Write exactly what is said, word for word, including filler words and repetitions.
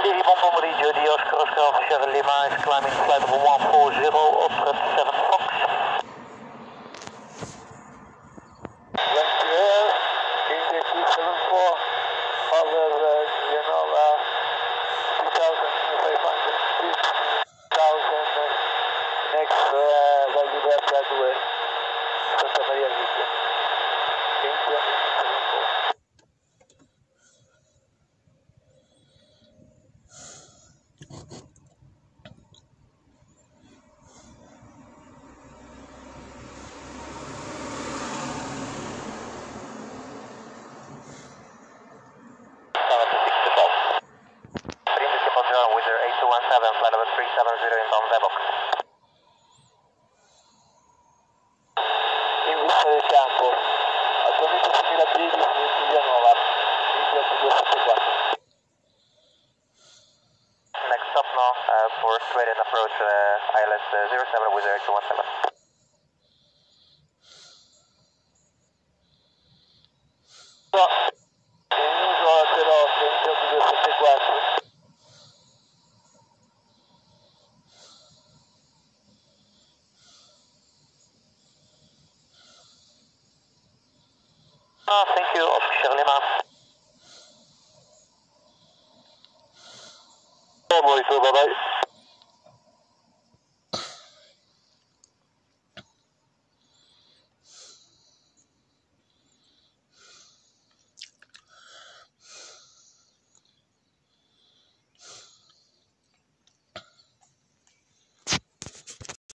City Bombo Meridio, the Oscar Oscar Alpha Sierra Lima is climbing flight number one four zero, Oscar seven Fox. Thank you, Air, India two seven four, over uh, Genoa, two thousand five hundred, two thousand, next uh, value left that way, Santa Maria Vigia, India two seven four. Wizard eight two one seven, flight number three seven zero inbound Debok. In vista del campo, attualmente seimila piedi su Giulianova, India due sette quattro. Next stop now, uh, for straight and approach uh, I L S uh, zero seven Wizard eight two one seven. No, in uso però India due sette quattro. Oh, thank you, Oscar Lima. Oh, boy, so bye-bye.